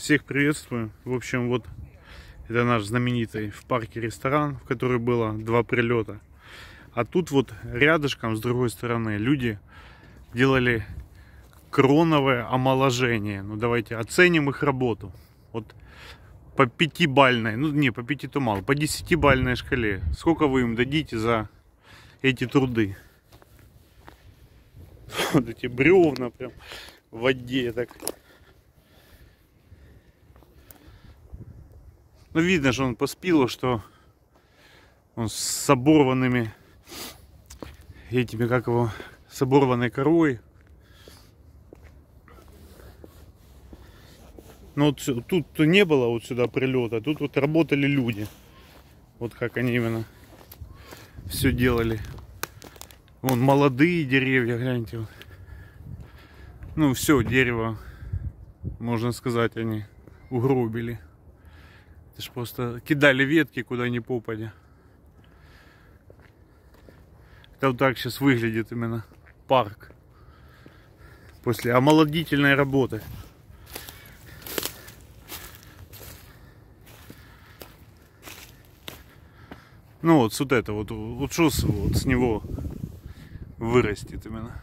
Всех приветствую. В общем, вот это наш знаменитый в парке ресторан, в который было 2 прилета. А тут вот рядышком, с другой стороны, люди делали кроновое омоложение. Ну, давайте оценим их работу. Вот по 5-бальной, ну не, по 5 то мало, по 10-бальной шкале. Сколько вы им дадите за эти труды? Вот эти бревна прям в воде так. Ну, видно, что он поспил, что он с оборванными этими, как его, с оборванной корой. Но вот тут не было вот сюда прилета, тут вот работали люди. Вот как они именно все делали. Вон молодые деревья, гляньте. Вот. Ну, все, дерево, можно сказать, они угробили. Это ж просто кидали ветки куда ни попадя. Это вот так сейчас выглядит именно парк после омолодительной работы. Ну вот это вот что вот с него вырастет именно.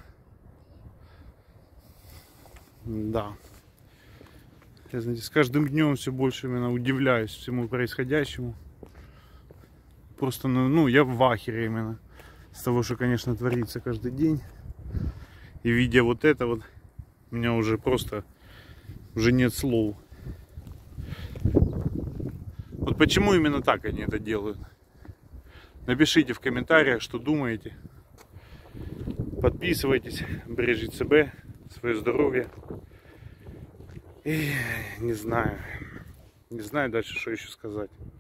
Да. Я, знаете, с каждым днем все больше именно удивляюсь всему происходящему. Просто, ну, я в ахере именно с того, что, конечно, творится каждый день. И видя вот это вот, у меня уже просто уже нет слов. Вот почему именно так они это делают? Напишите в комментариях, что думаете. Подписывайтесь, бережите себя, свое здоровье. И не знаю дальше, что еще сказать.